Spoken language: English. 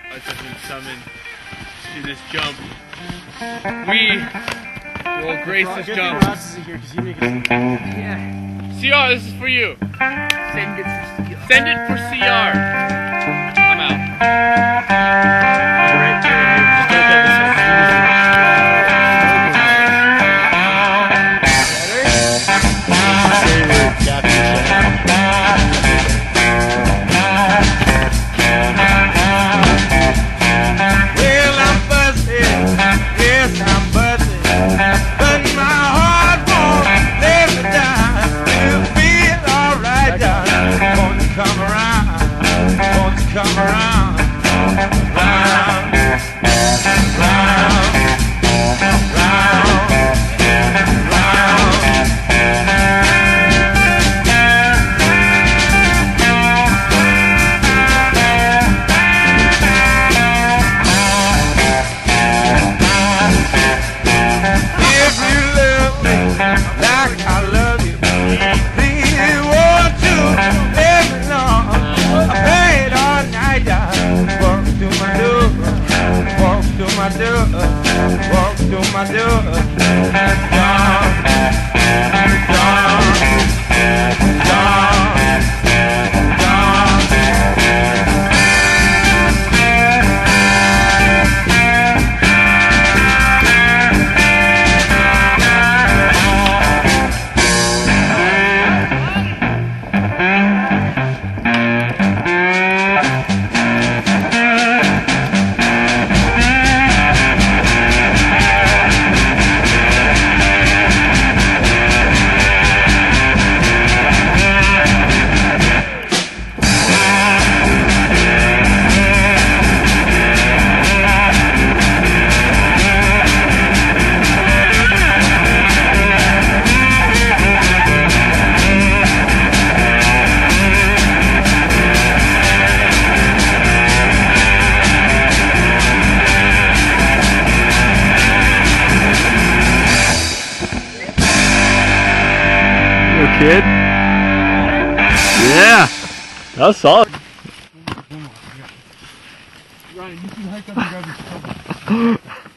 us have been summoned to this jump. We will grace this jump. CR, this is for you. Send it for CR. I'm out. Come around, round, round, round, round. If you love me like I love you, please won't you let me know? I paid all night down, walk to my door, walk to my door, walk to my door. Gone, gone, gone, gone. Kid? Yeah! That was solid. Ryan, you can hike up and grab your